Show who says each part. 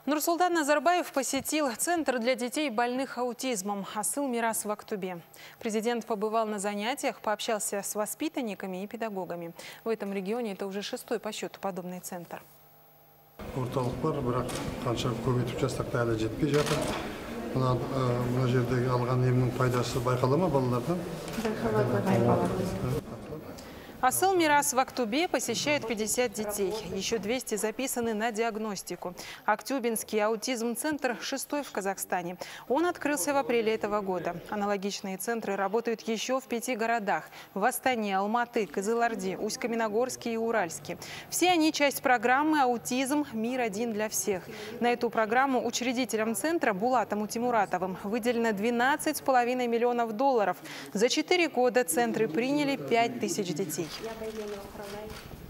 Speaker 1: Нурсултан Назарбаев посетил Центр для детей, больных аутизмом «Асыл Мирас» в Актубе. Президент побывал на занятиях, пообщался с воспитанниками и педагогами. В этом регионе это уже 6-й по счету подобный центр. «Асыл Мирас» в Актубе посещает 50 детей. Еще 200 записаны на диагностику. Актюбинский аутизм-центр 6-й в Казахстане. Он открылся в апреле этого года. Аналогичные центры работают еще в 5 городах – в Астане, Алматы, Кызылорде, Усть-Каменогорске и Уральске. Все они часть программы «Аутизм. Мир один для всех». На эту программу учредителям центра Булатом Утимуратовым выделено $12,5 миллионов. За 4 года центры приняли 5000 детей.